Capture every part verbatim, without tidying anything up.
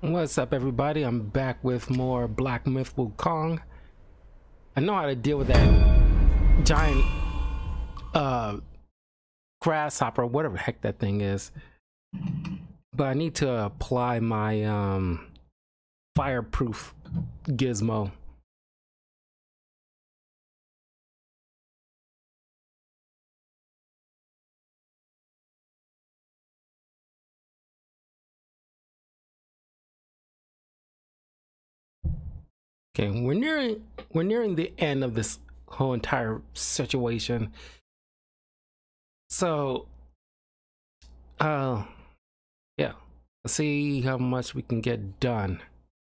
What's up, everybody? I'm back with more Black Myth Wukong. I know how to deal with that giant uh grasshopper, whatever the heck that thing is, but I need to apply my um fireproof gizmo. Okay, we're nearing we're nearing the end of this whole entire situation. So uh yeah, let's see how much we can get done.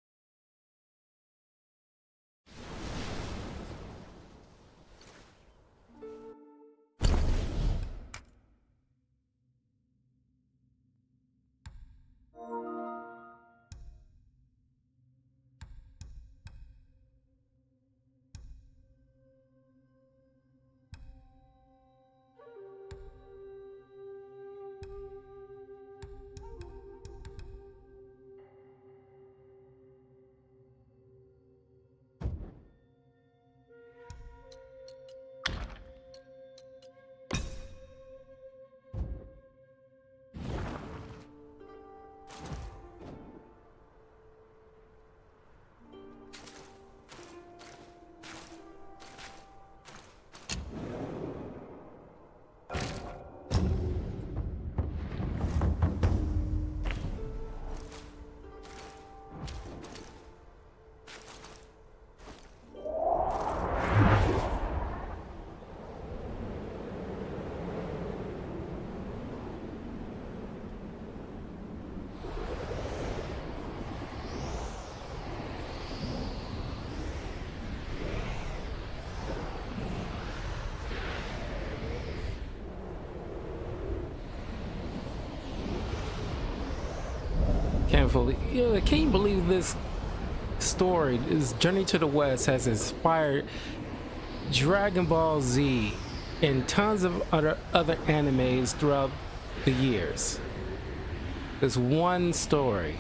Can't believe, you know, can you believe this story, this Journey to the West, has inspired Dragon Ball Z and tons of other other animes throughout the years. This one story.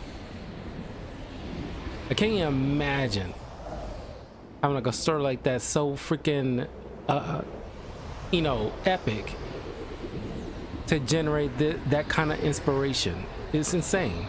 I can't even imagine having like a story like that so freaking, uh, you know, epic to generate th that kind of inspiration. It's insane.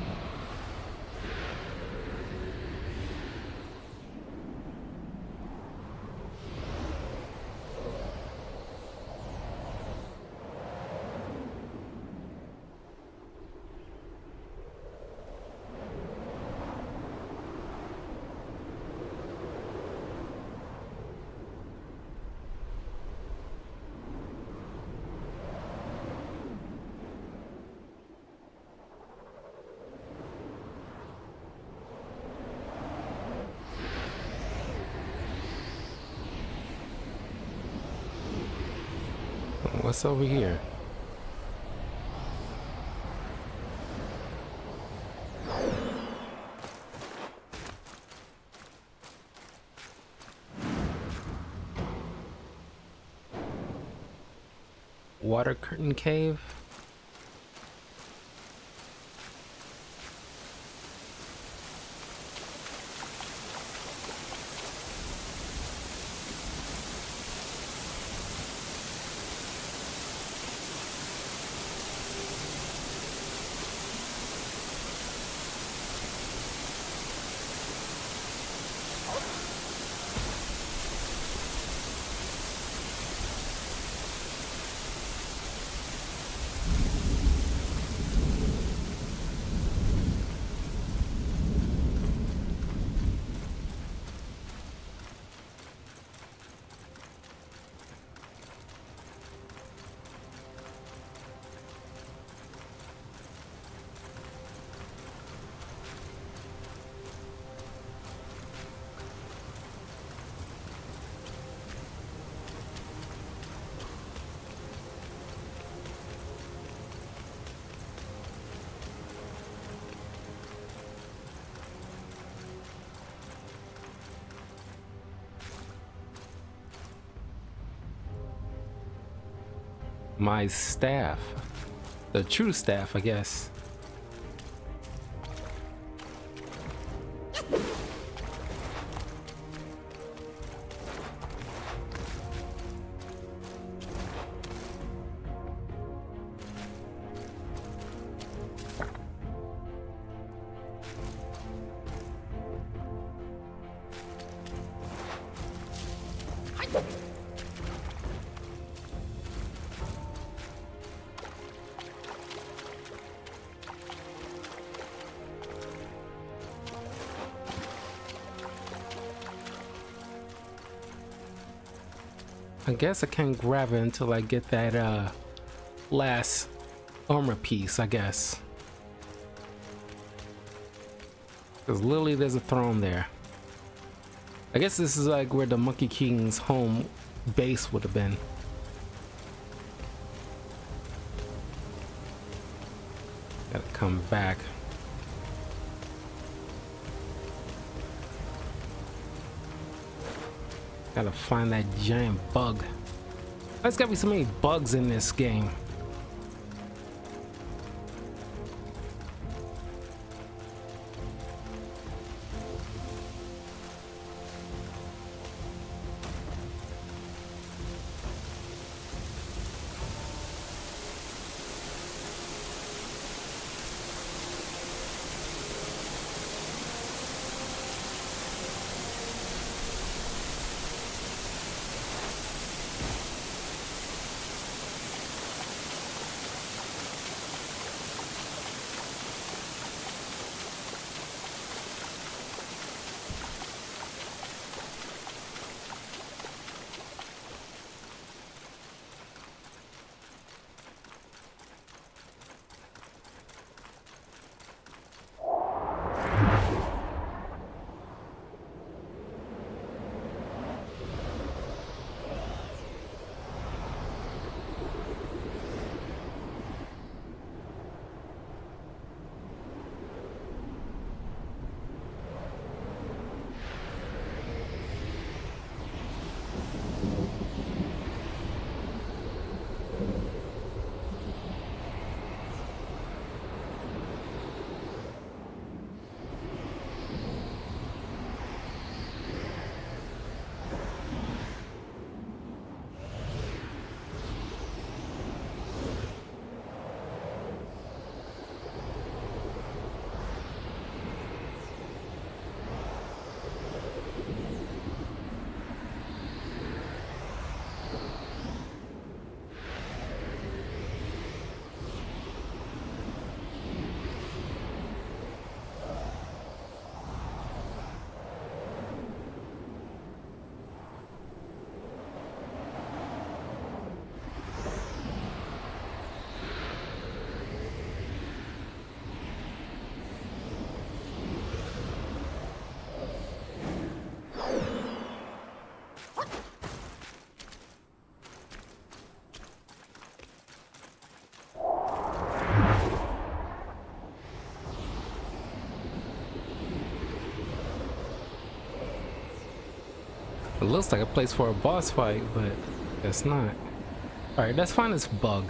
What's over here? Water Curtain Cave? My staff. The true staff, I guess. I guess I can't grab it until I get that uh, last armor piece, I guess. Because literally there's a throne there. I guess this is like where the Monkey King's home base would have been. Gotta come back. Gotta find that giant bug. There's gotta be so many bugs in this game. It looks like a place for a boss fight, but it's not. Alright, let's find this bug.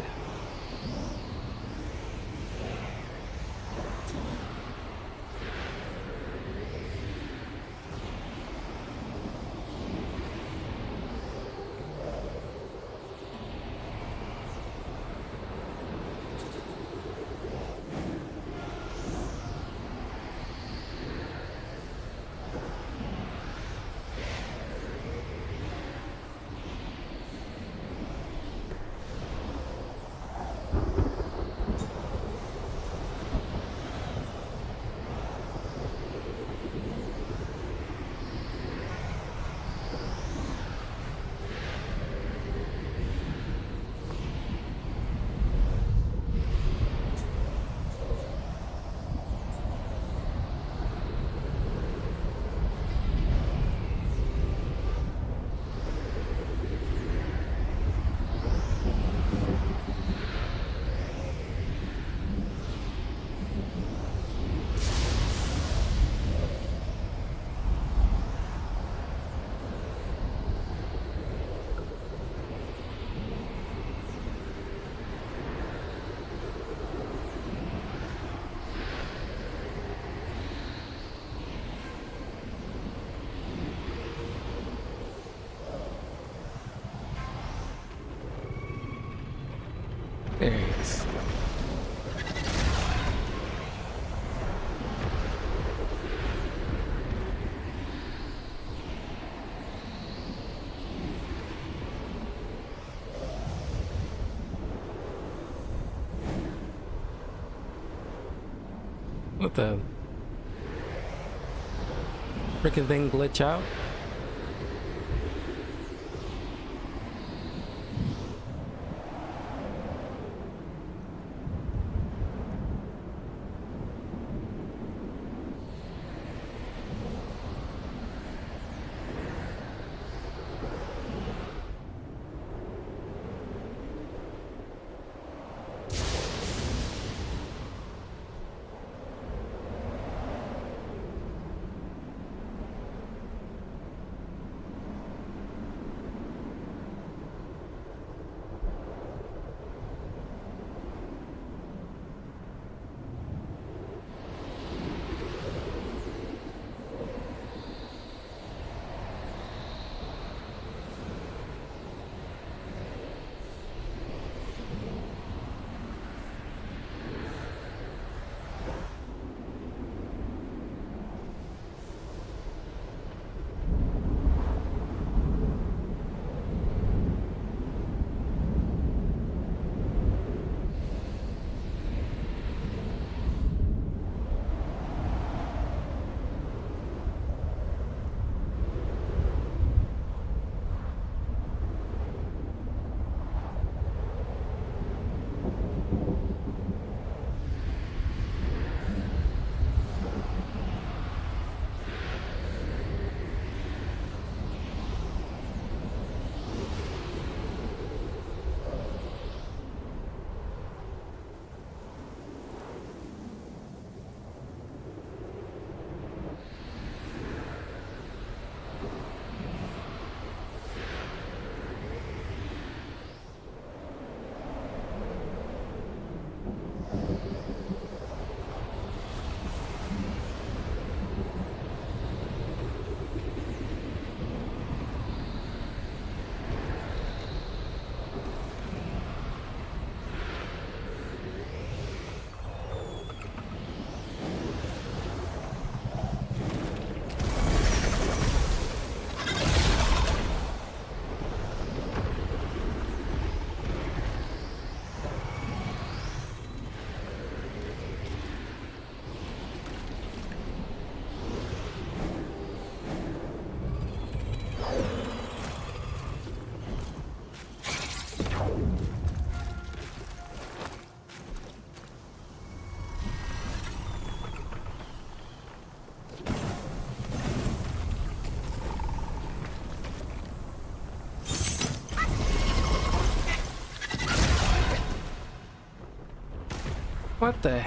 There he is. What the freaking thing glitch out? What the?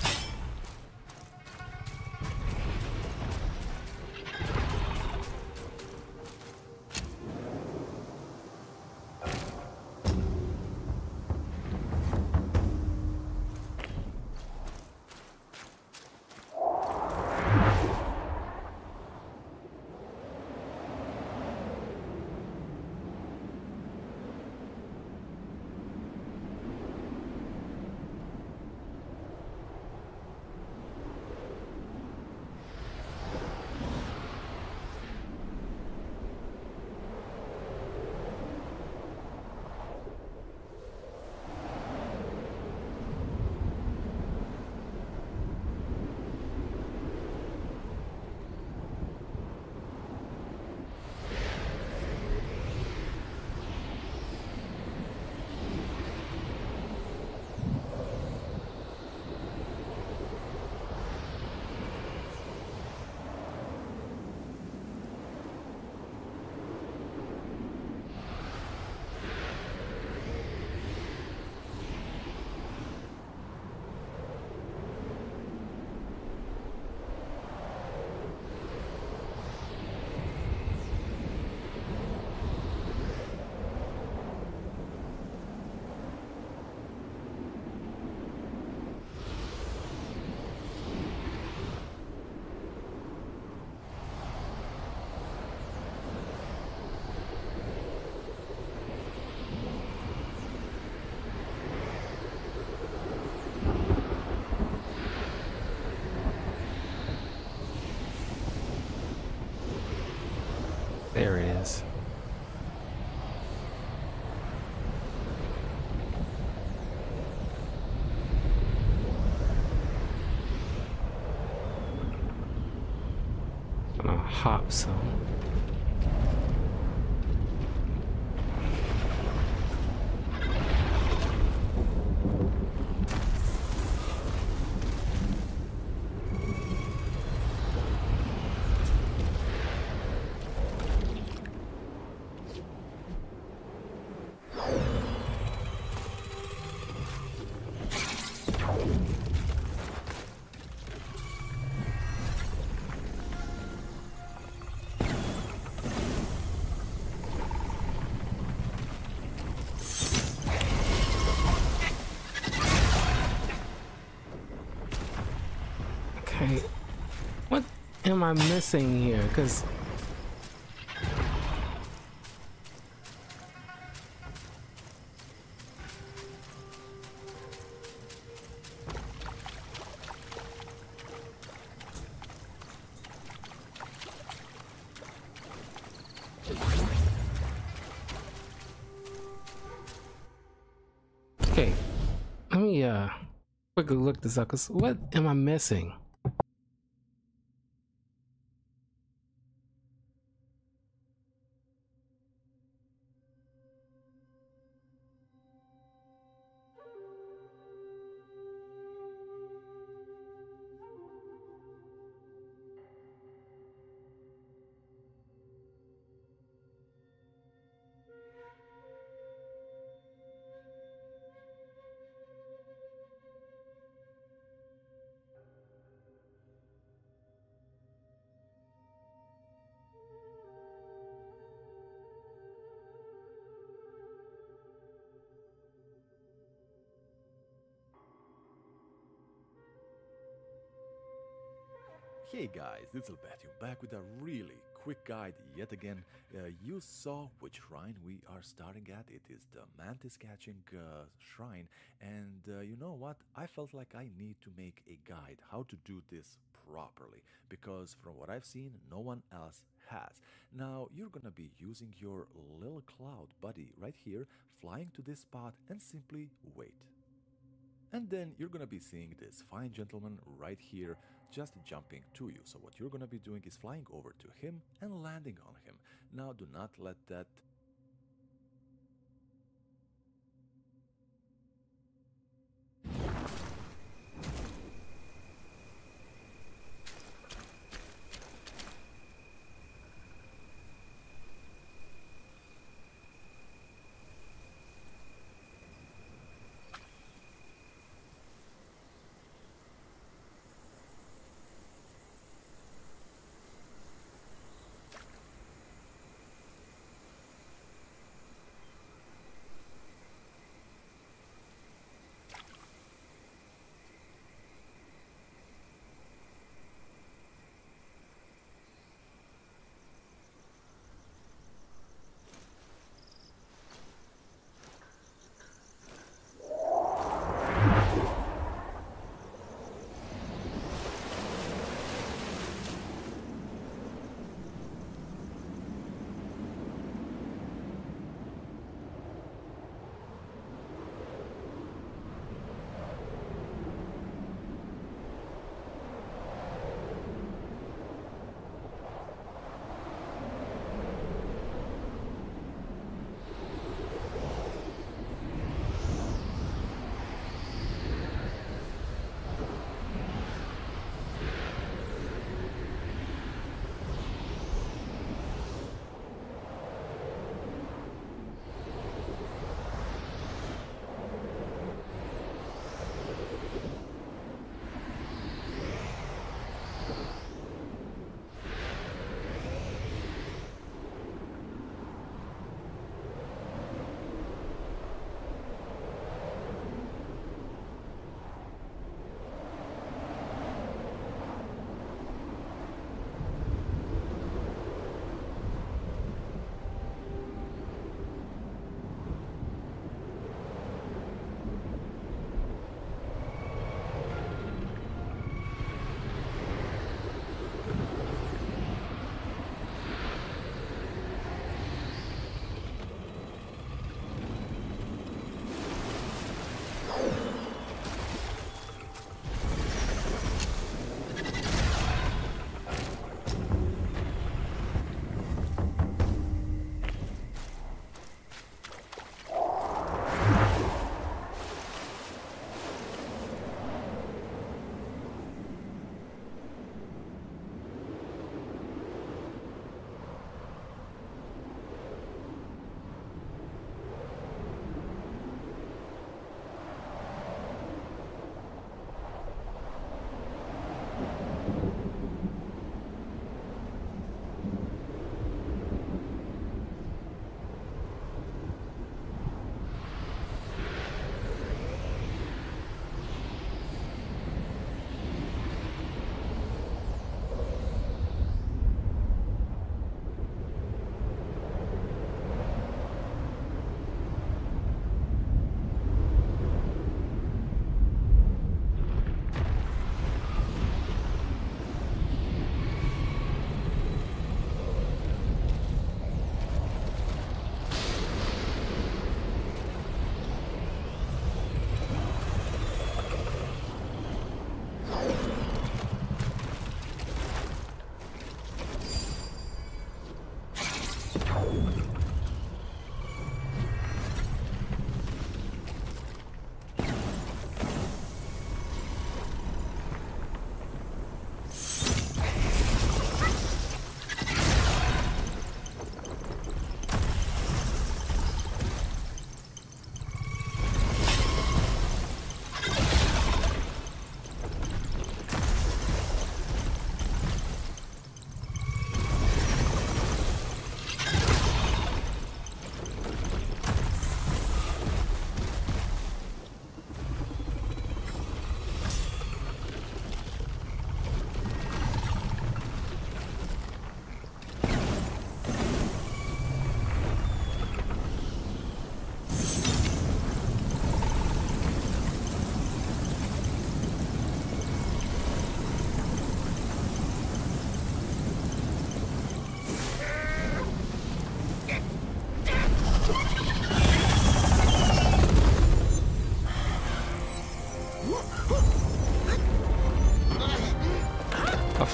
There it is. I'm gonna hop some. Okay, what am I missing here? Because okay, let me uh quickly look this up. Cause what am I missing? Hey guys, it's Albertium back with a really quick guide yet again. Uh, you saw which shrine we are starting at. It is the mantis catching uh, shrine, and uh, you know what? I felt like I need to make a guide how to do this properly, because from what I've seen, no one else has. Now you're gonna be using your little cloud buddy right here, flying to this spot and simply wait. And then you're gonna be seeing this fine gentleman right here just jumping to you. So what you're gonna be doing is flying over to him and landing on him. Now do not let that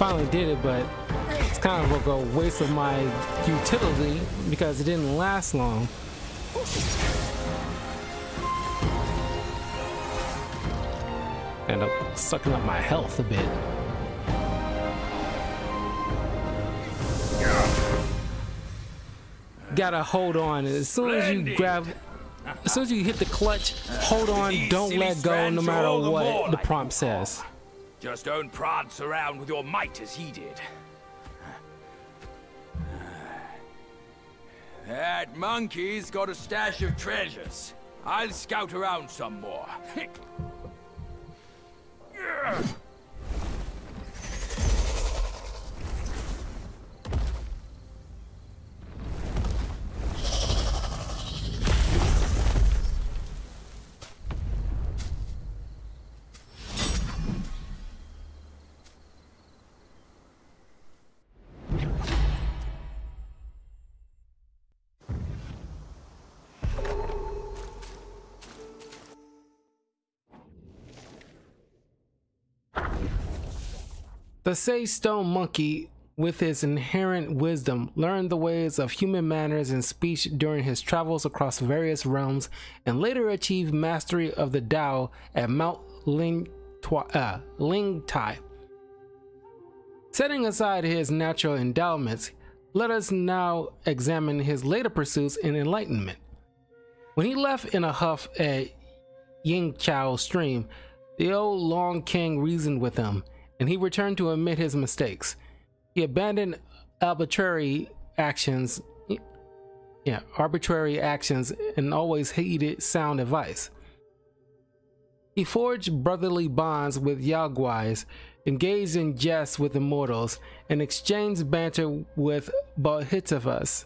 finally did it, but it's kind of a waste of my utility because it didn't last long. End up sucking up my health a bit. Gotta hold on. As soon as you grab, as soon as you hit the clutch, hold on, don't let go no matter what the prompt says. Just don't prance around with your might as he did. That monkey's got a stash of treasures. I'll scout around some more. The Sage Stone Monkey, with his inherent wisdom, learned the ways of human manners and speech during his travels across various realms, and later achieved mastery of the Tao at Mount Ling, uh, Ling Tai. Setting aside his natural endowments, let us now examine his later pursuits in enlightenment. When he left in a huff at Yingqiao Stream, the old Long King reasoned with him, and he returned to admit his mistakes. He abandoned arbitrary actions, yeah, arbitrary actions, and always heeded sound advice. He forged brotherly bonds with Yao Guais, engaged in jests with immortals, and exchanged banter with Bodhisattvas.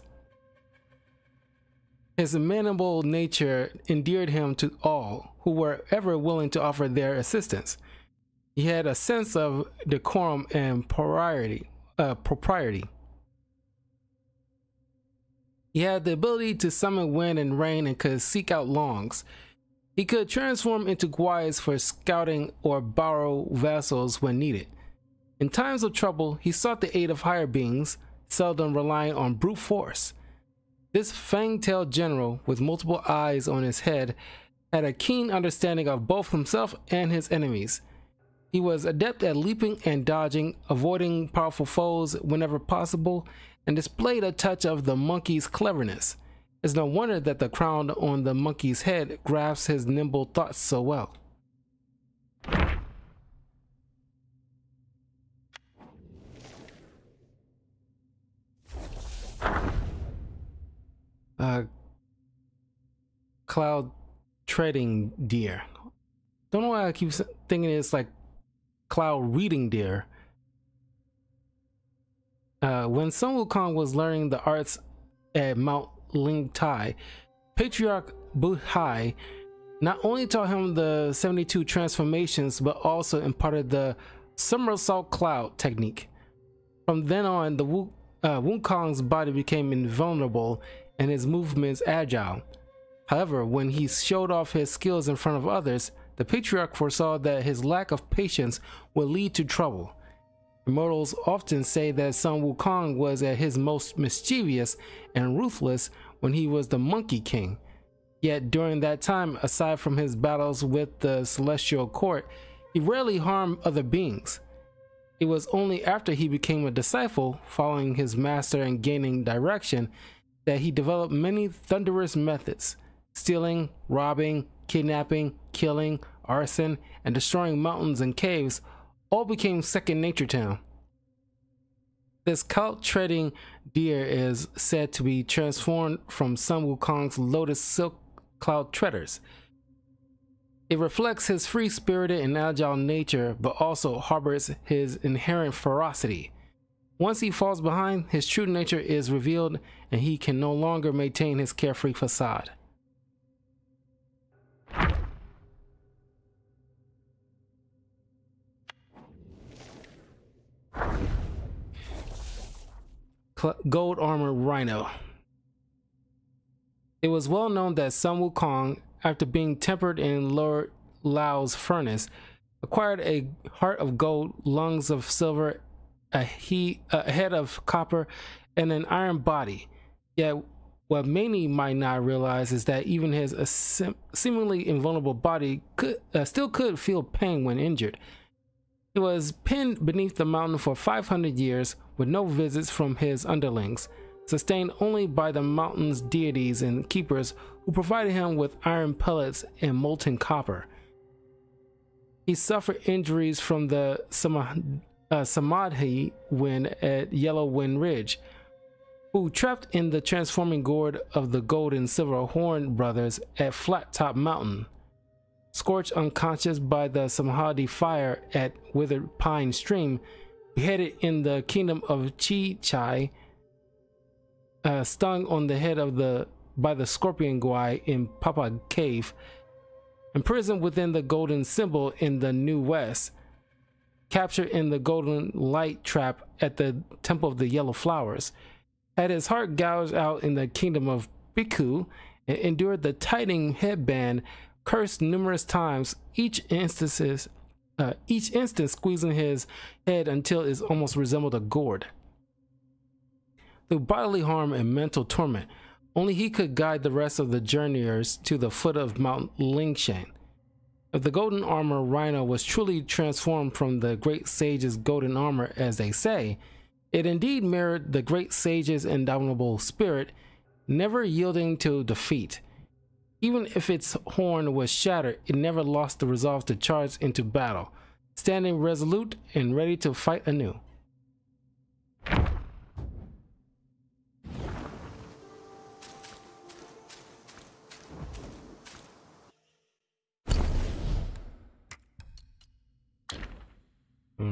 His amenable nature endeared him to all who were ever willing to offer their assistance. He had a sense of decorum and propriety. Uh, propriety. He had the ability to summon wind and rain and could seek out longs. He could transform into guais for scouting or borrow vessels when needed. In times of trouble, he sought the aid of higher beings, seldom relying on brute force. This fang-tailed general, with multiple eyes on his head, had a keen understanding of both himself and his enemies. He was adept at leaping and dodging, avoiding powerful foes whenever possible, and displayed a touch of the monkey's cleverness. It's no wonder that the crown on the monkey's head grasps his nimble thoughts so well. Uh, cloud treading deer. Don't know why I keep thinking it's like cloud reading deer. Uh, when Sun Wukong was learning the arts at Mount Ling Tai, Patriarch Buhai not only taught him the seventy-two transformations, but also imparted the somersault cloud technique. From then on, the Wu, uh, Wukong's body became invulnerable and his movements agile. However, when he showed off his skills in front of others, the Patriarch foresaw that his lack of patience would lead to trouble. Immortals often say that Sun Wukong was at his most mischievous and ruthless when he was the Monkey King. Yet during that time, aside from his battles with the Celestial Court, he rarely harmed other beings. It was only after he became a disciple, following his master and gaining direction, that he developed many thunderous methods: stealing, robbing, kidnapping, killing, arson, and destroying mountains and caves all became second nature to him. This cloud-treading deer is said to be transformed from Sun Wukong's lotus silk cloud treaders. It reflects his free-spirited and agile nature, but also harbors his inherent ferocity. Once he falls behind, his true nature is revealed, and he can no longer maintain his carefree facade. Gold Armor Rhino. It was well known that Sun Wukong, after being tempered in Lord Lao's furnace, acquired a heart of gold, lungs of silver, a he a head of copper and an iron body. Yet what many might not realize is that even his uh, sem seemingly invulnerable body could uh, still could feel pain when injured. He was pinned beneath the mountain for five hundred years with no visits from his underlings, sustained only by the mountain's deities and keepers who provided him with iron pellets and molten copper. He suffered injuries from the Sama uh, Samadhi wind at Yellow Wind Ridge, who trapped in the transforming gourd of the Gold and Silver Horn brothers at Flat Top Mountain, scorched unconscious by the Samadhi fire at Withered Pine Stream, beheaded in the kingdom of Chi Chai, uh, stung on the head of the by the scorpion guai in Papa Cave, imprisoned within the golden symbol in the New West, captured in the golden light trap at the Temple of the Yellow Flowers, had his heart gouged out in the kingdom of Bhikkhu, and endured the tightening headband, cursed numerous times, each instances, uh, each instant squeezing his head until it almost resembled a gourd. Through bodily harm and mental torment, only he could guide the rest of the journeyers to the foot of Mount Lingshan. If the golden armor Rhino was truly transformed from the great sage's golden armor, as they say, it indeed mirrored the great sage's indomitable spirit, never yielding to defeat. Even if its horn was shattered, it never lost the resolve to charge into battle, standing resolute and ready to fight anew. Hmm.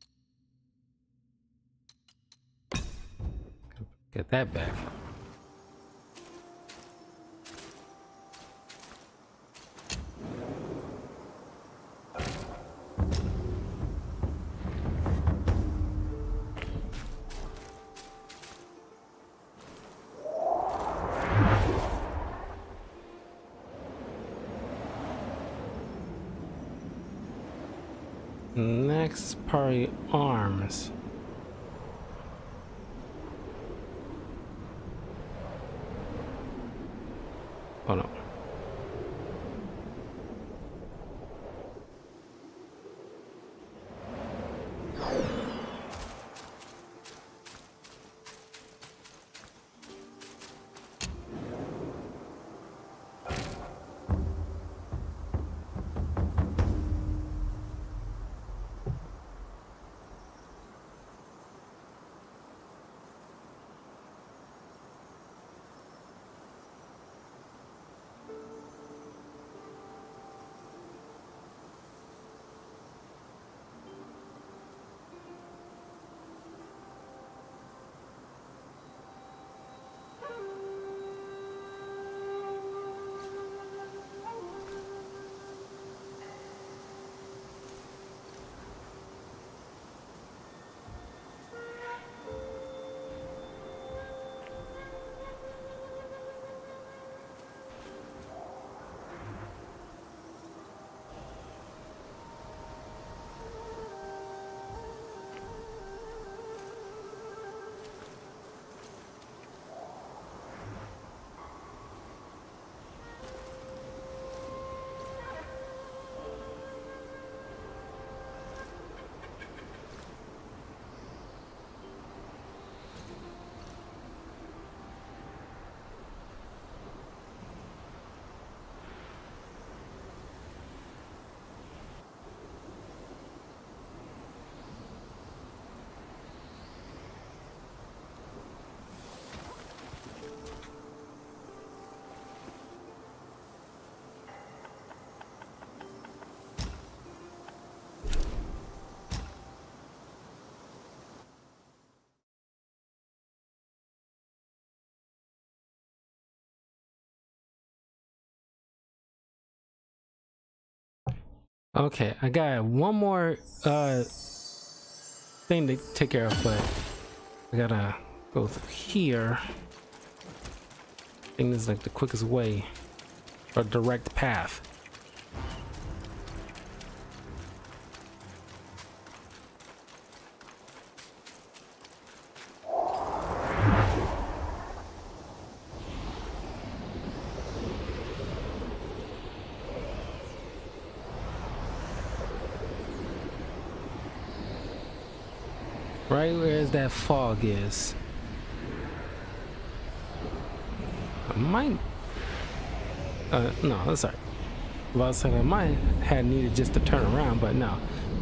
Get that back. Next party arms. Oh no. Okay, I got one more uh thing to take care of, but I gotta go through here. I think this is like the quickest way or direct path. Right where that fog is. I might. Uh, no, that's alright. Well, I was saying I might have needed just to turn around, but no.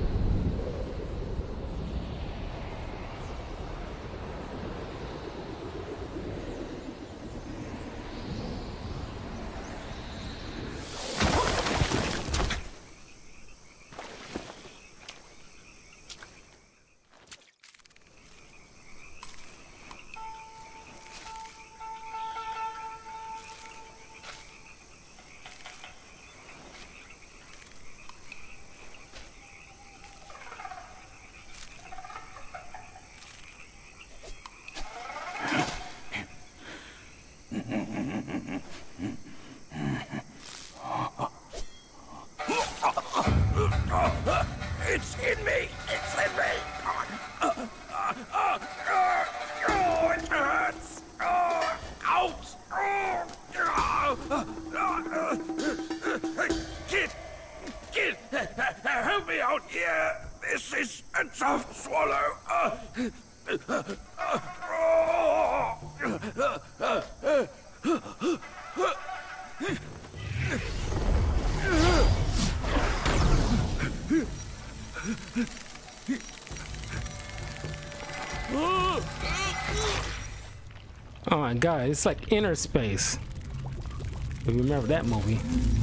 It's in me! It's in me! Oh, it hurts! Oh, ouch! Kid! Kid! Help me out here! This is a tough swallow! Oh my god, it's like Inner Space. If you remember that movie.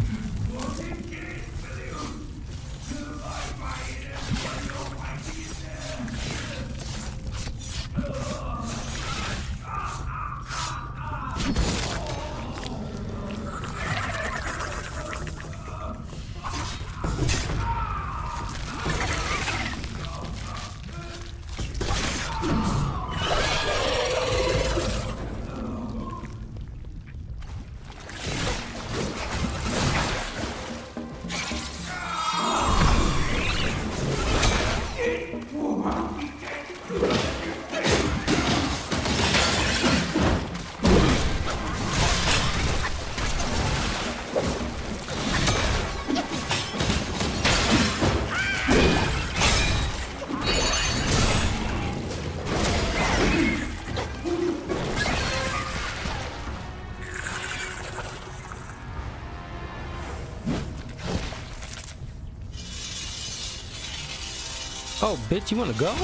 Oh, bitch, you wanna go?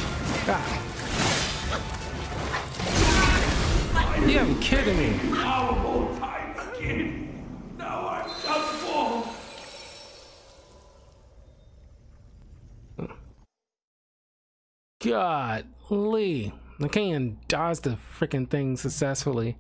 You gotta be kidding me. God, Lee. I can't even dodge the freaking thing successfully.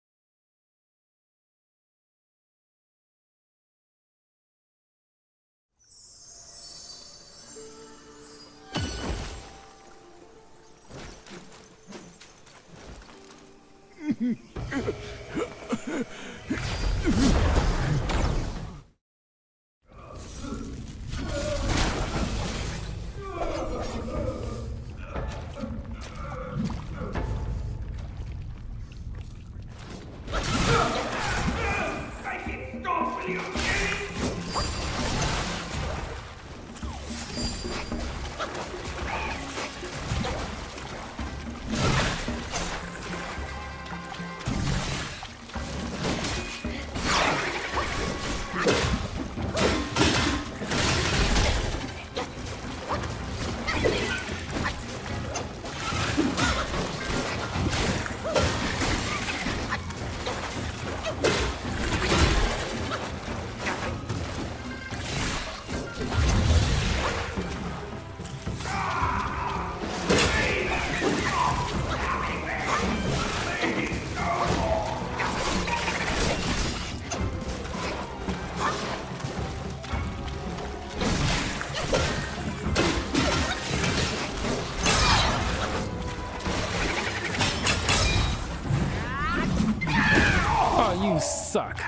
You suck.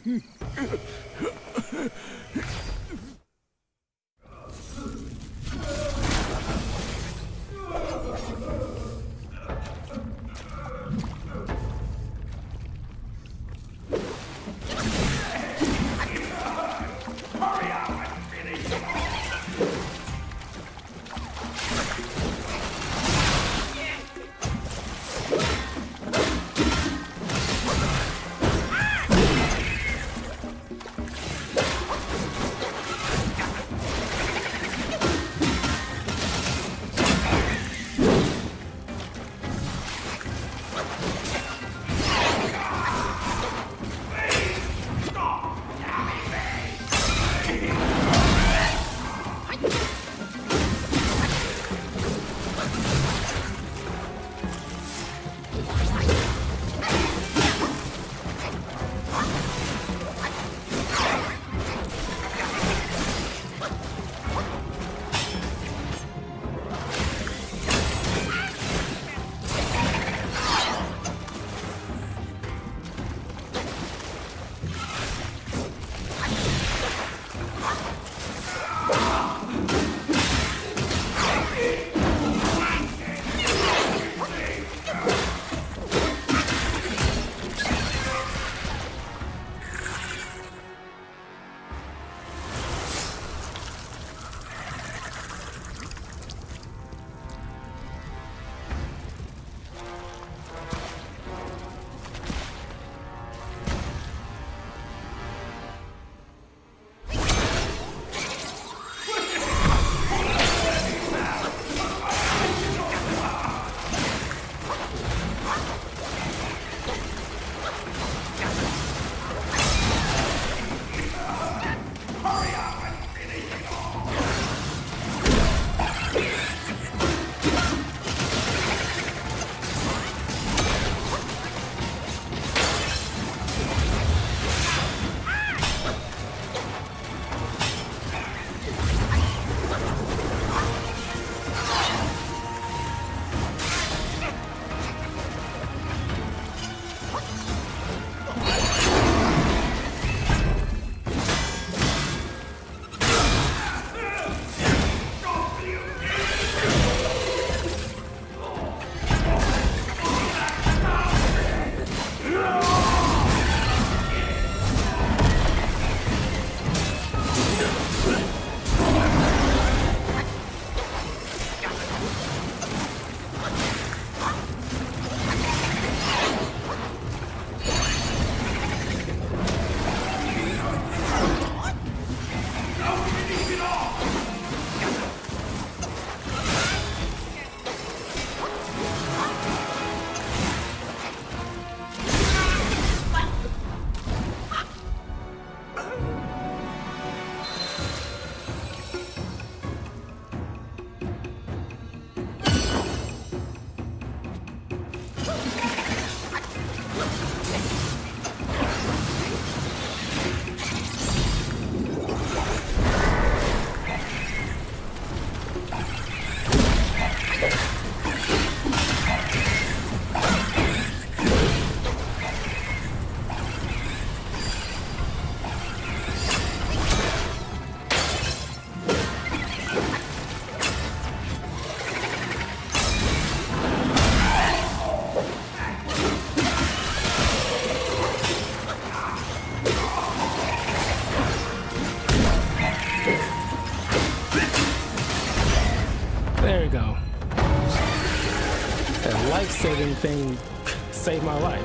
life-saving thing saved my life.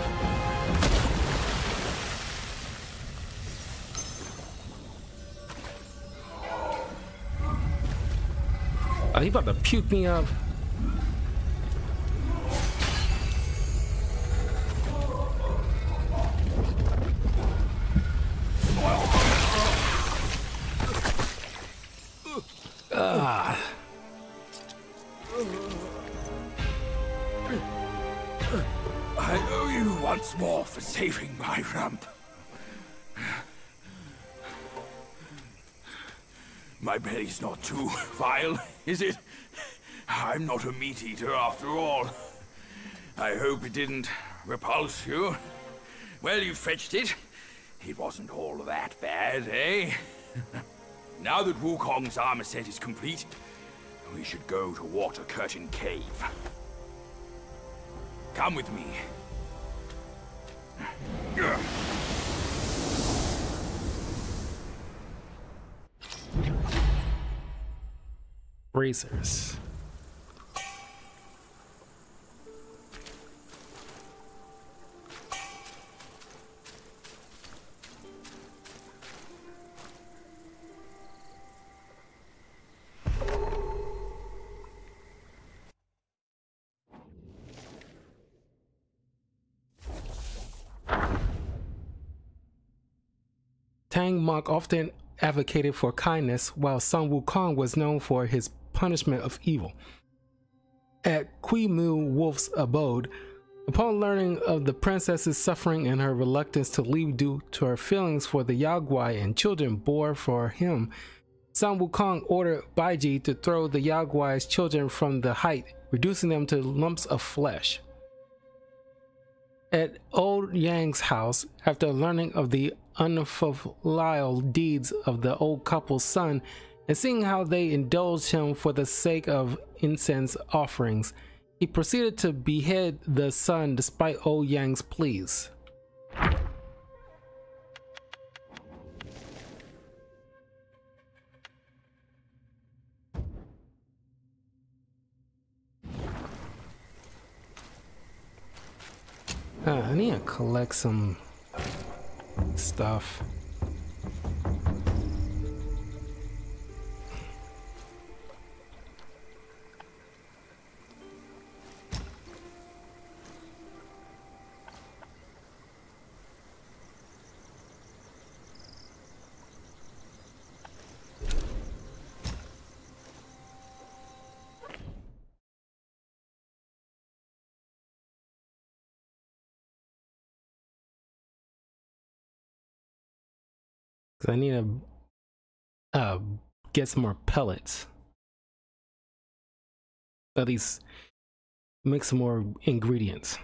Oh, he about to puke me up. Ah. I owe you once more for saving my ramp. My belly's not too vile, is it? I'm not a meat eater after all. I hope it didn't repulse you. Well, you fetched it. It wasn't all that bad, eh? Now that Wukong's armor set is complete, we should go to Water Curtain Cave. Come with me. Racers. Tang Mok often advocated for kindness, while Sun Wukong was known for his punishment of evil. At Kui Mu Wolf's abode, upon learning of the princess's suffering and her reluctance to leave due to her feelings for the Yaoguai and children bore for him, Sun Wukong ordered Baiji to throw the Yaoguai's children from the height, reducing them to lumps of flesh. At Old Yang's house, after learning of the unfulfilled deeds of the old couple's son and seeing how they indulged him for the sake of incense offerings, he proceeded to behead the son despite Old Yang's pleas. Uh, I need to collect some stuff. I need to uh, get some more pellets. At least make some more ingredients.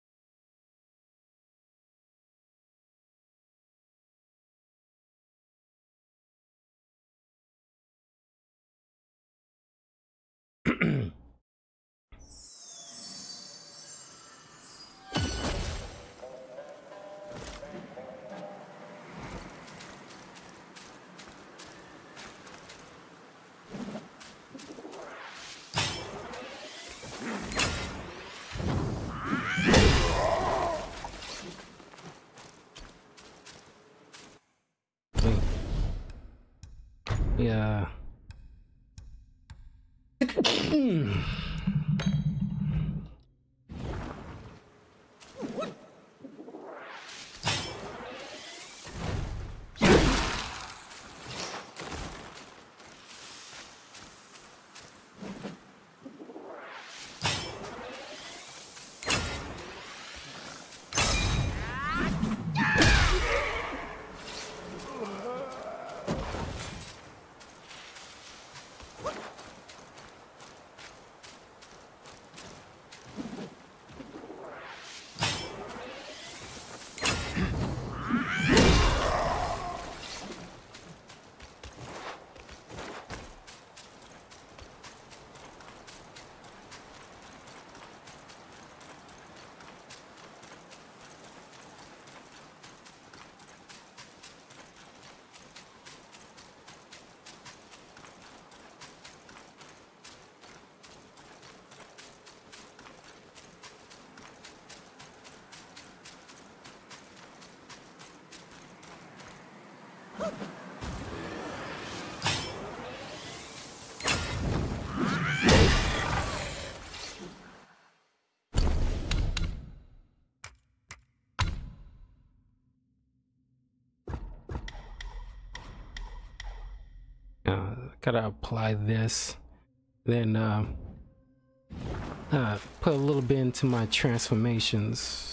Yeah. Uh, gotta apply this, then uh, uh, put a little bit into my transformations.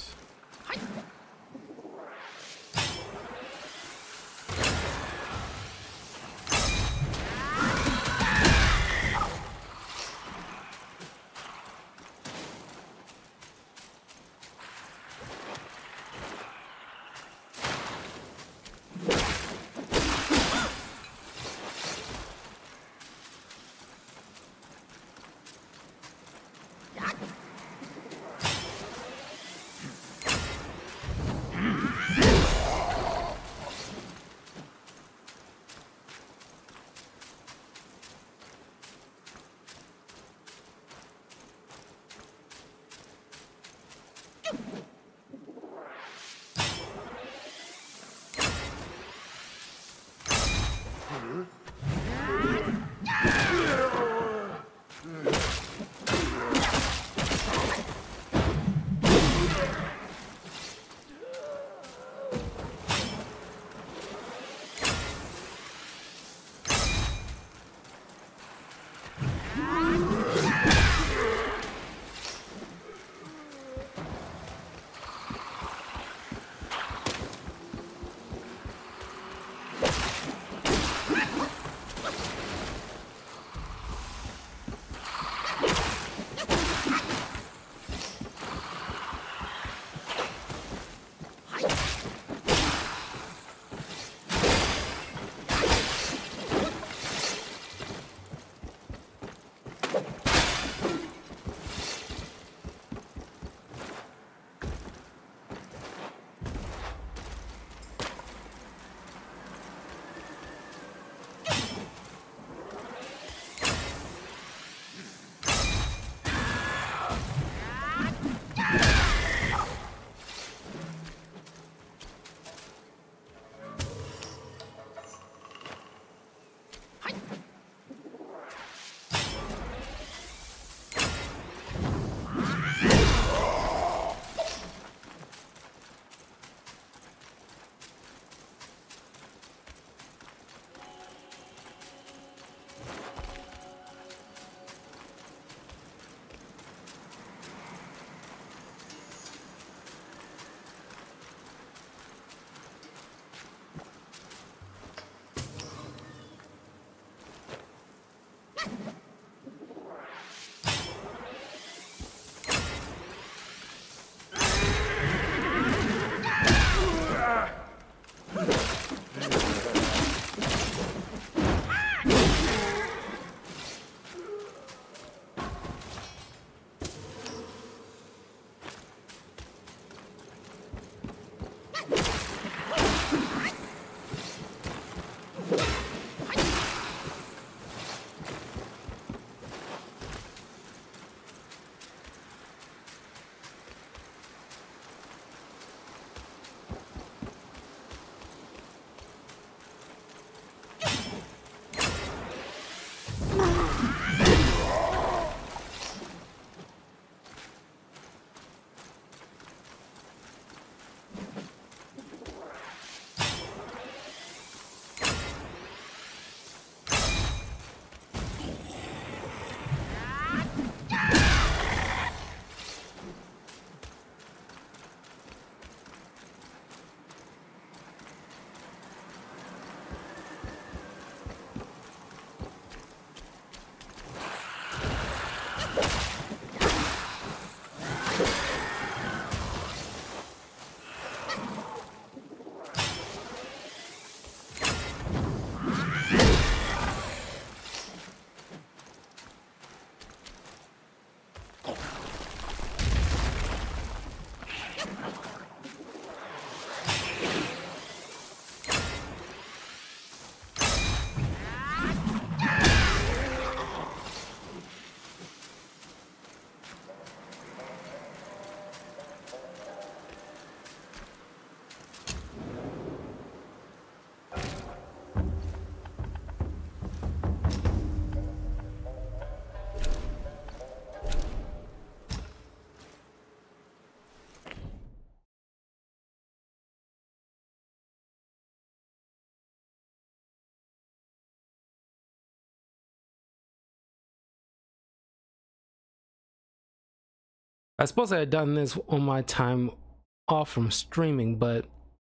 I suppose I had done this on my time off from streaming, but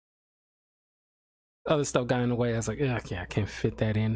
other stuff got in the way. I was like, yeah, yeah, I can't fit that in.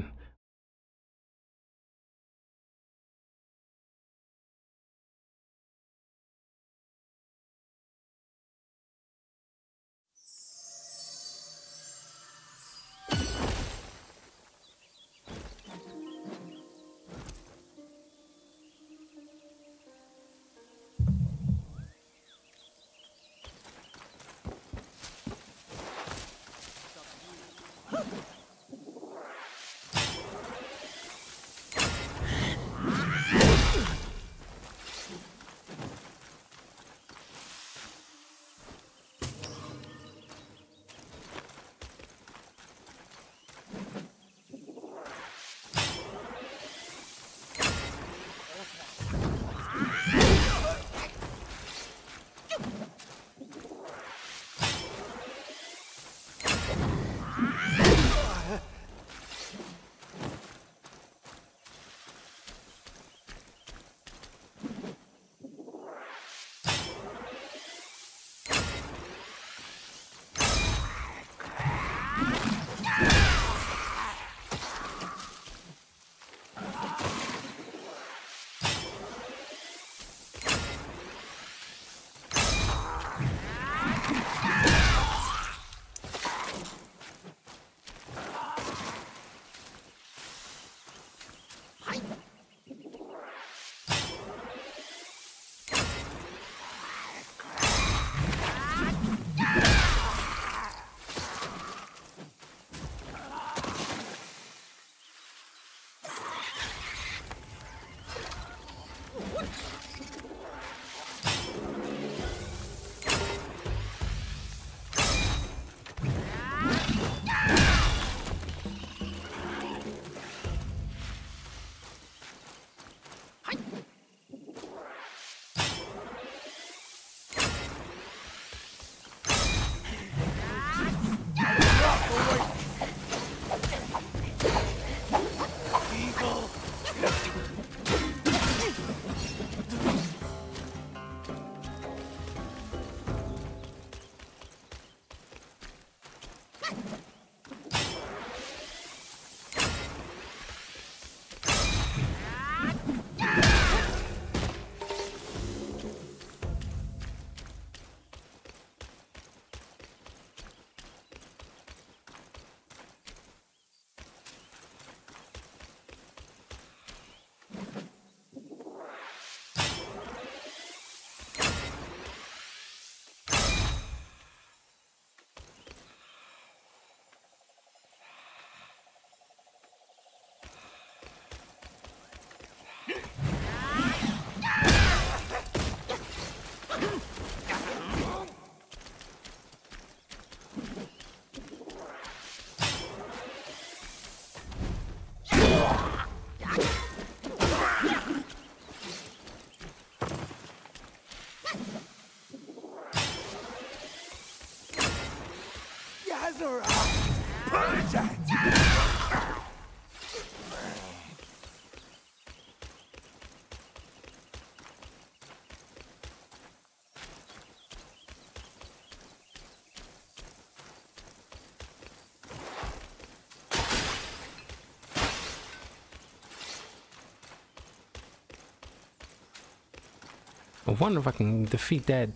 I wonder if I can defeat that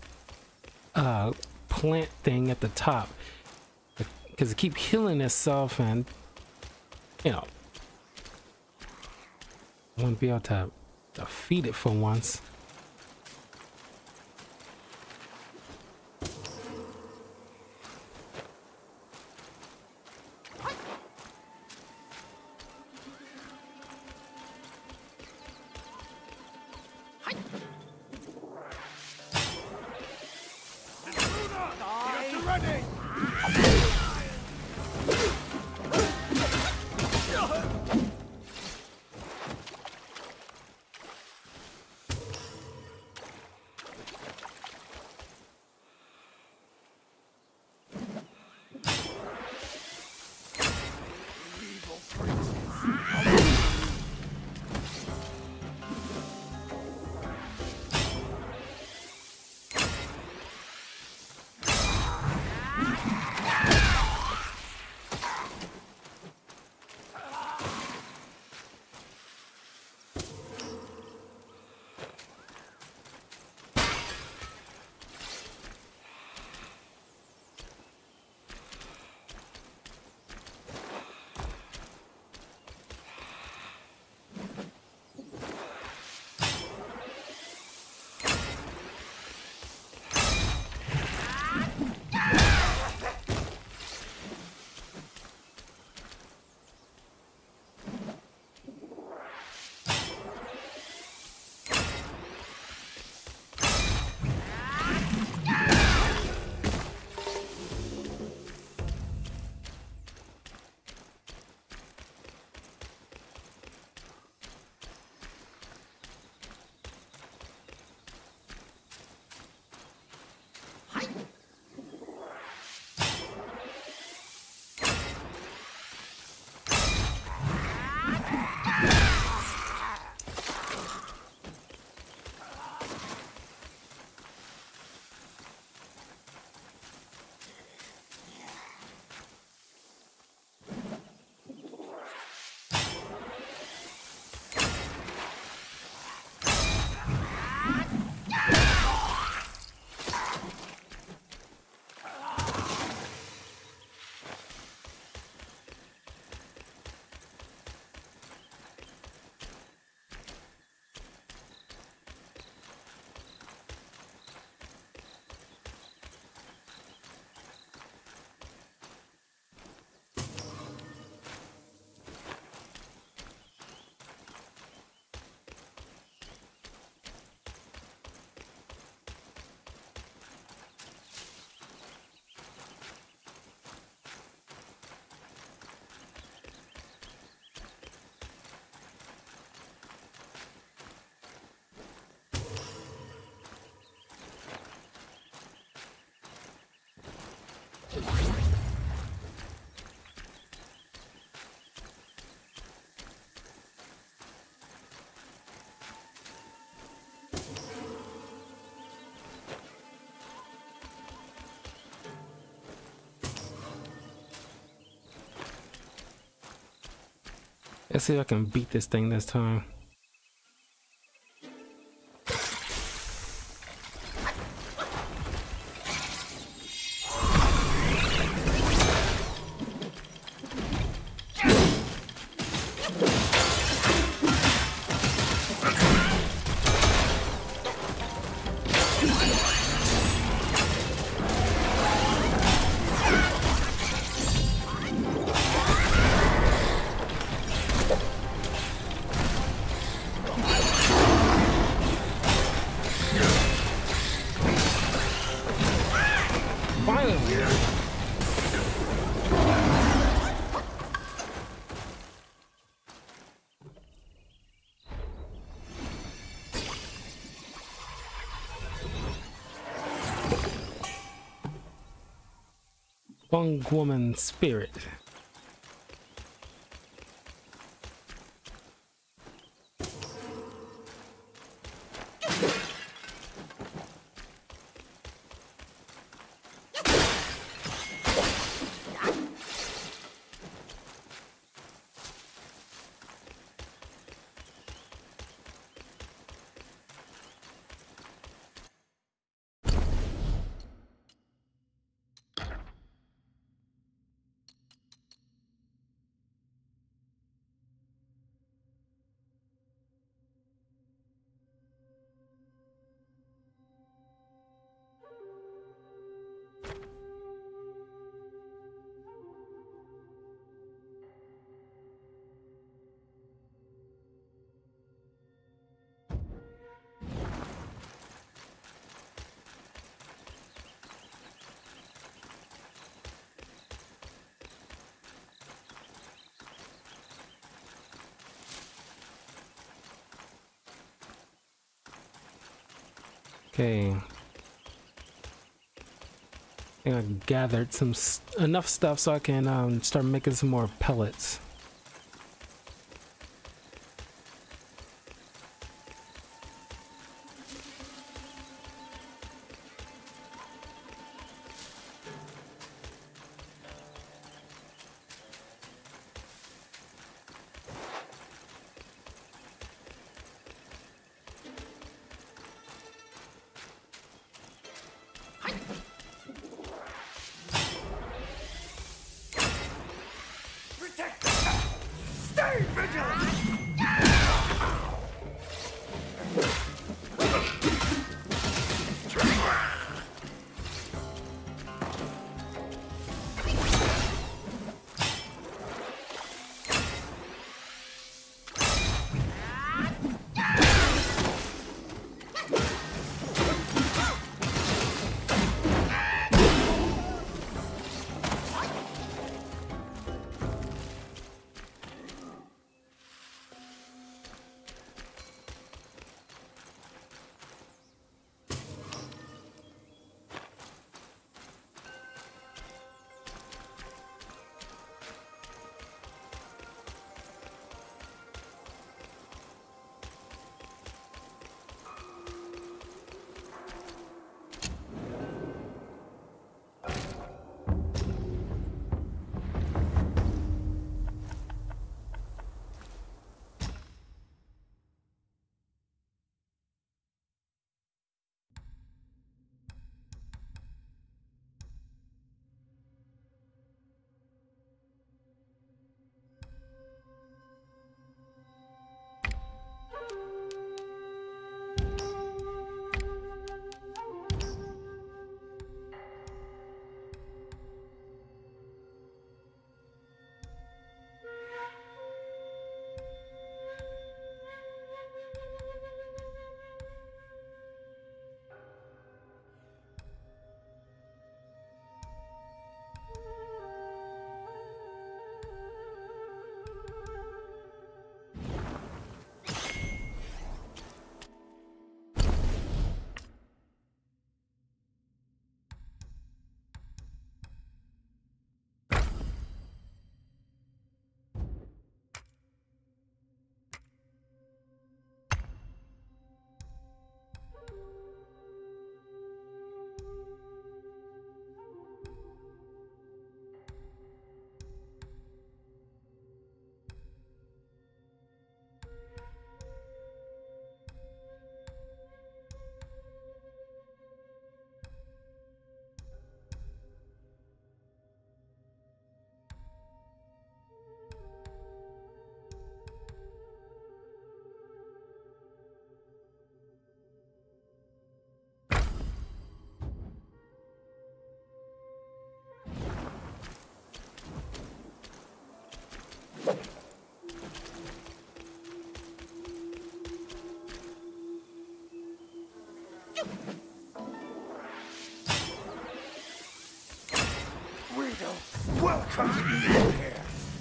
uh, plant thing at the top, because it keep healing itself, and you know, I want to be able to defeat it for once. Let's see if I can beat this thing this time. Bung woman spirit. Okay. I think I gathered some s enough stuff so I can um, start making some more pellets. Protect the Welcome to evil here.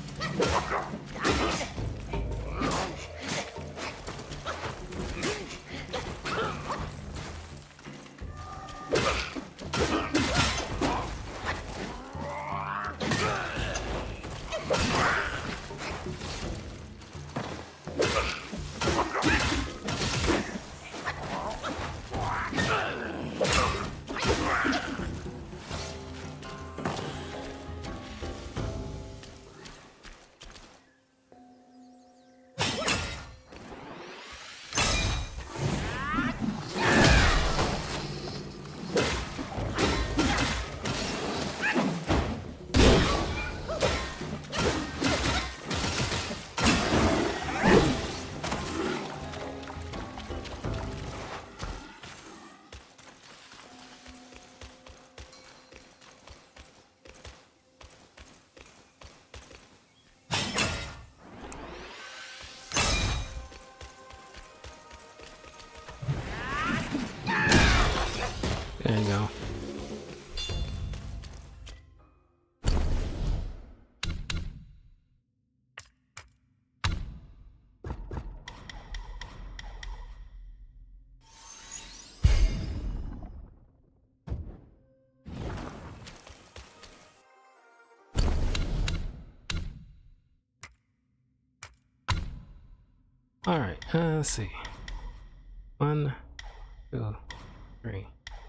There you go. All right, uh, let's see. One, two, three.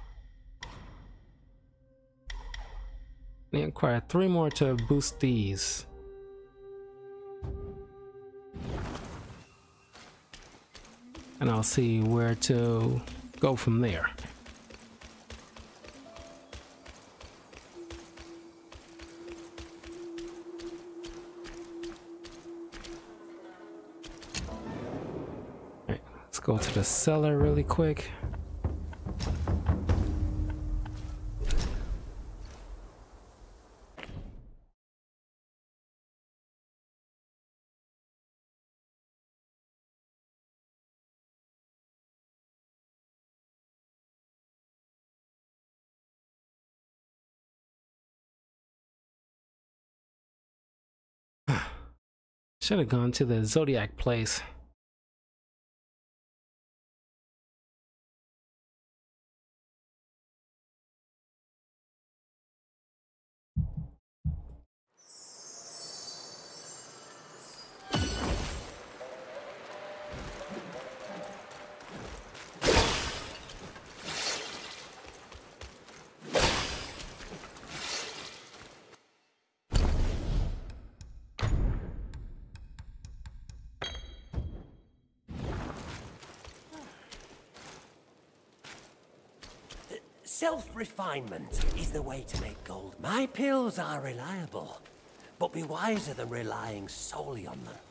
We acquire three more to boost these. And I'll see where to go from there. Alright, let's go to the cellar really quick. Should have gone to the Zodiac place. Self-refinement is the way to make gold. My pills are reliable, but be wiser than relying solely on them.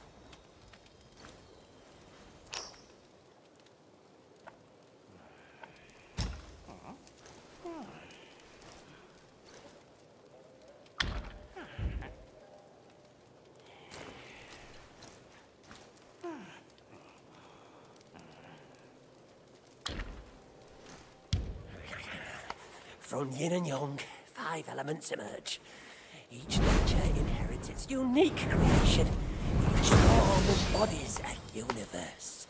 From yin and yang, five elements emerge. Each nature inherits its unique creation. Each form embodies a universe.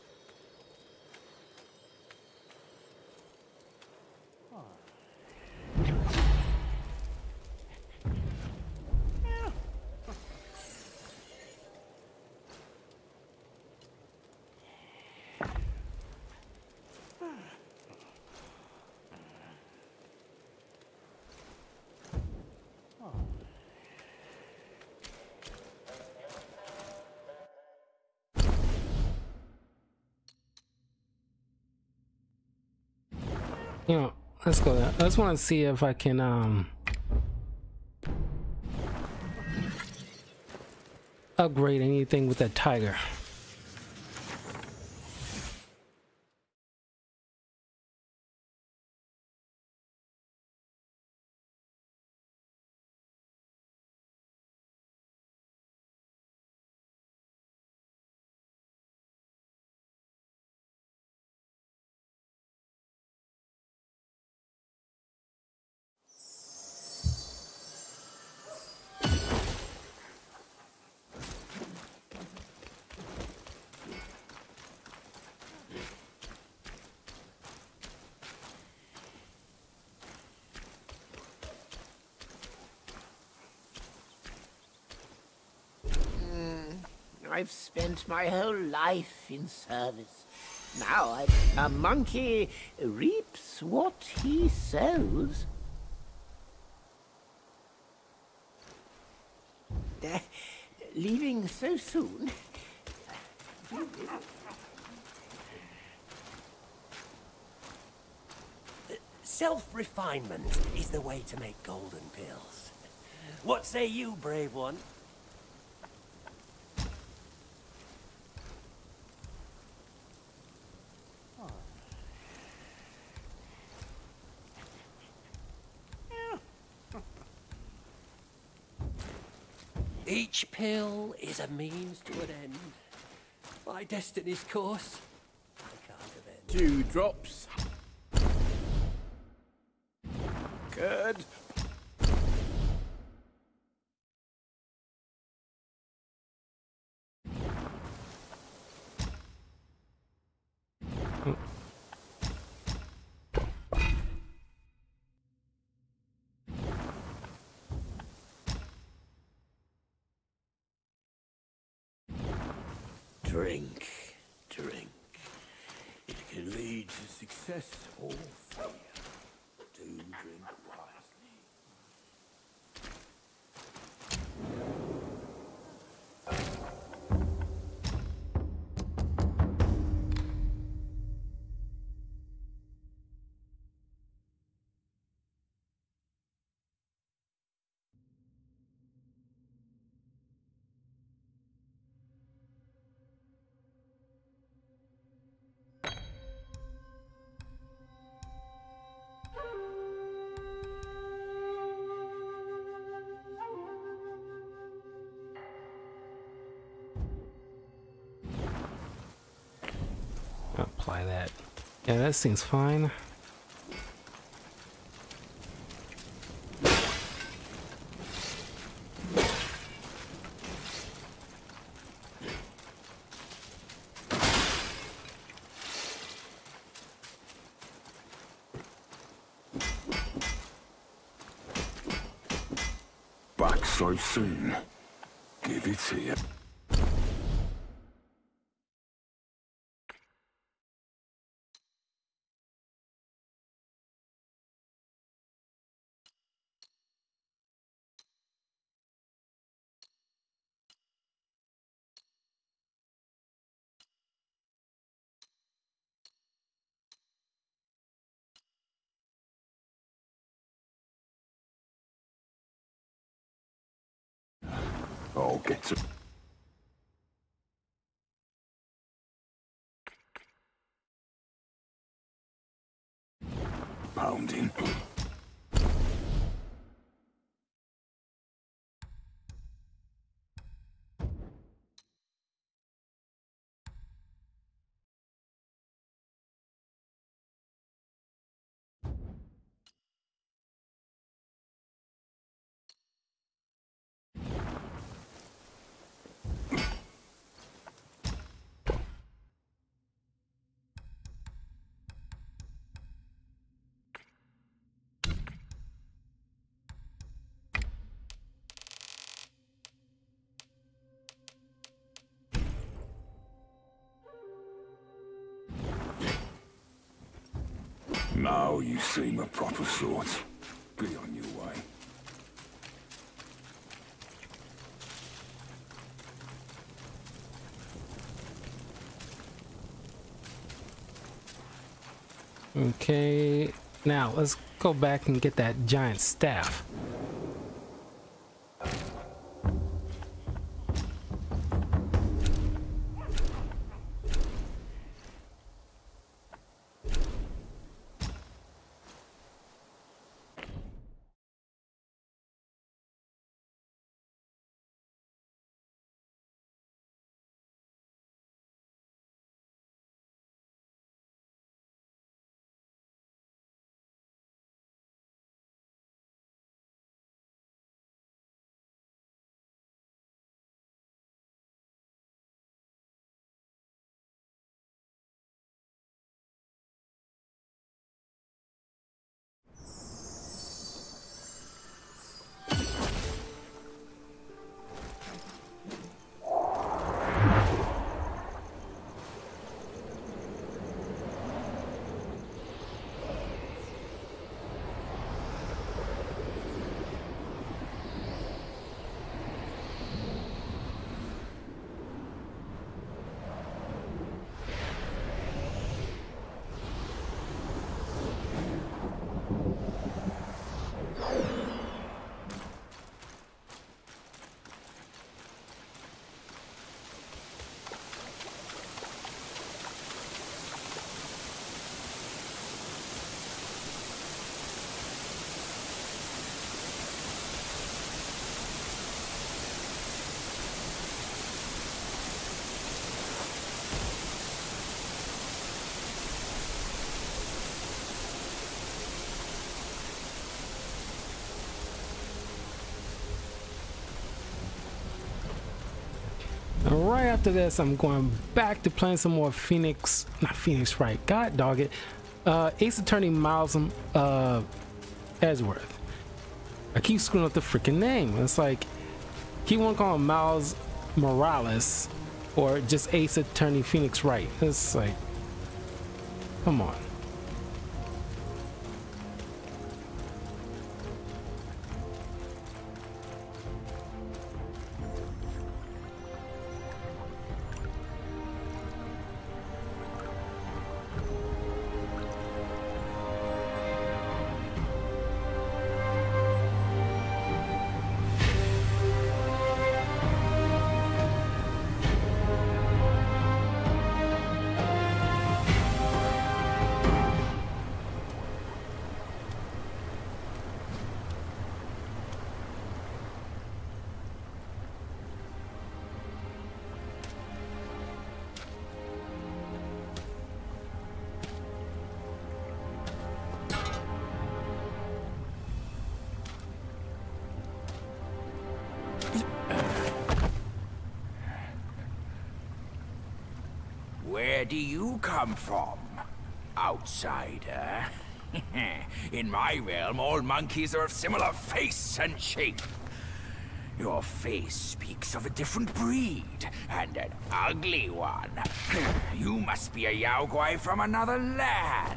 You know, let's go there. I just want to see if I can um upgrade anything with that tiger. I've spent my whole life in service. Now I, a monkey reaps what he sows. Uh, leaving so soon? Self-refinement is the way to make golden pills. What say you, brave one? Each pill is a means to an end. My destiny's course, I can't avenge. Two drops. Good. Drink, drink. It can lead to success or failure. Do drink wisely. Apply that. Yeah, that seems fine. Back so soon. Give it here. I'll get to... Pounding. Now you seem a proper sort. Be on your way. Okay, now let's go back and get that giant staff. right after this, I'm going back to playing some more Phoenix, not Phoenix Wright, God dog it, uh, Ace Attorney Miles uh, Edgeworth. I keep screwing up the freaking name. It's like, he won't call him Miles Morales or just Ace Attorney Phoenix Wright. It's like, come on. Where do you come from, outsider? In my realm, all monkeys are of similar face and shape. Your face speaks of a different breed, and an ugly one. You must be a Yao Guai from another land.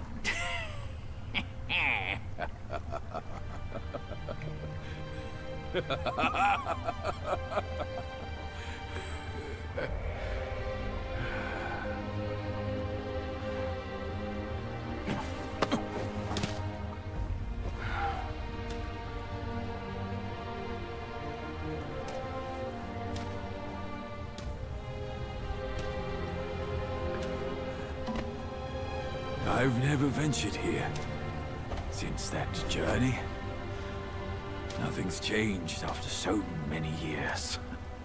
I've never ventured here since that journey. Nothing's changed after so many years.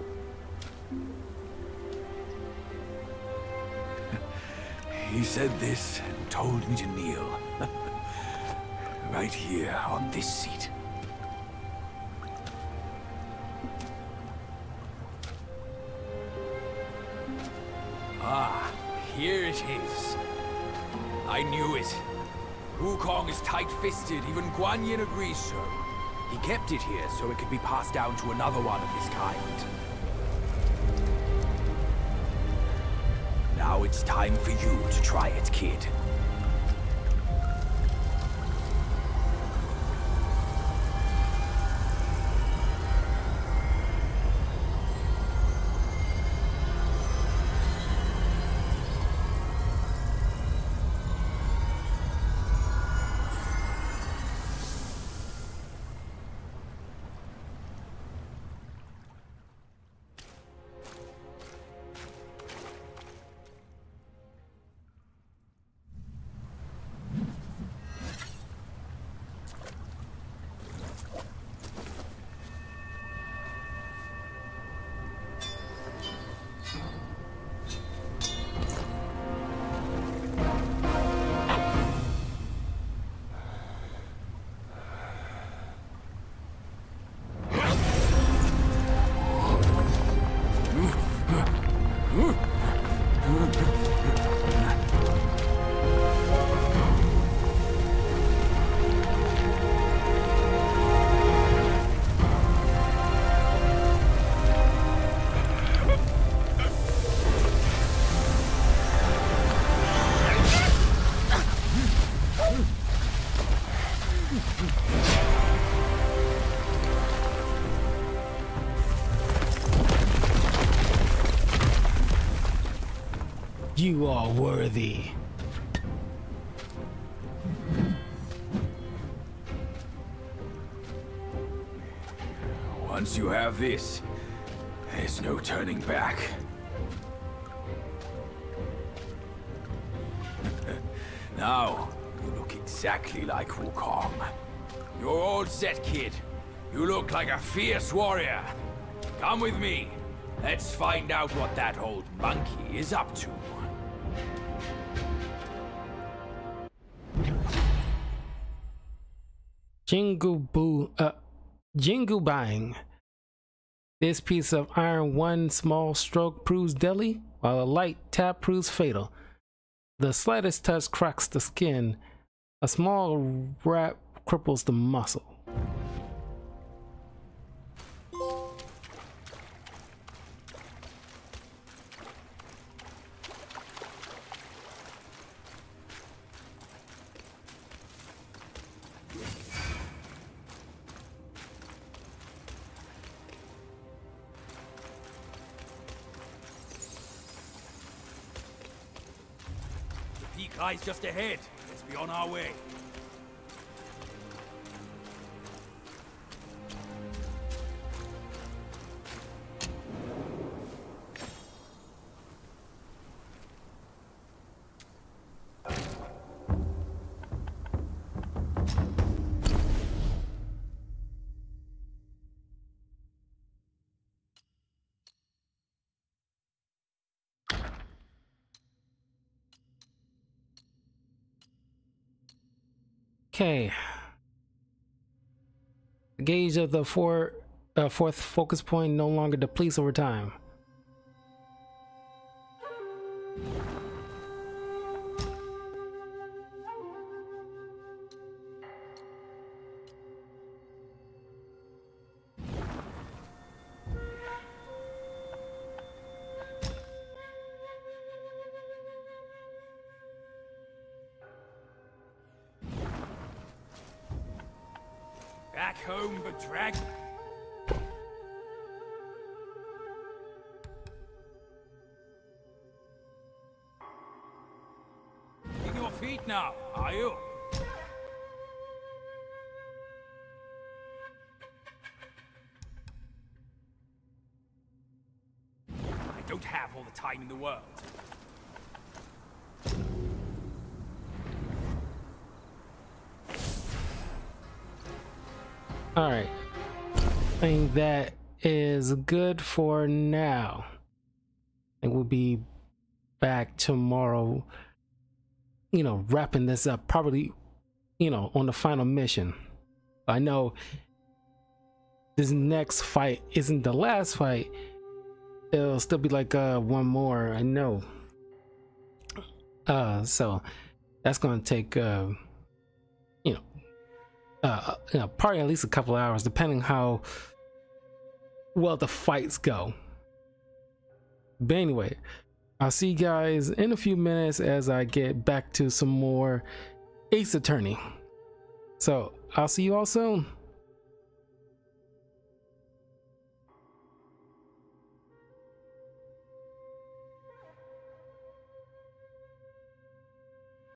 He said this and told me to kneel. Right here on this seat. Ah, here it is. I knew it. Wukong is tight-fisted, even Guan Yin agrees so. He kept it here so it could be passed down to another one of his kind. Now it's time for you to try it, kid. You are worthy. Once you have this, there's no turning back. Now, you look exactly like Wukong. You're all set, kid. You look like a fierce warrior. Come with me. Let's find out what that old monkey is up to. Jingle Boo, uh, Jingle Bang. This piece of iron, one small stroke proves deadly, while a light tap proves fatal. The slightest touch cracks the skin. A small rap cripples the muscle. Peak Eye's just ahead. Let's be on our way. Okay. The gauge of the four, uh, fourth focus point no longer depletes over time. Back home, but drag. In your feet now, are you? I don't have all the time in the world. All right, I think that is good for now. And we'll be back tomorrow, you know, wrapping this up, probably, you know, on the final mission. I know this next fight isn't the last fight. It'll still be like uh one more, I know. Uh so that's gonna take uh you know Uh, you know, probably at least a couple hours, depending how well the fights go. But anyway, I'll see you guys in a few minutes as I get back to some more Ace Attorney. So I'll see you all soon.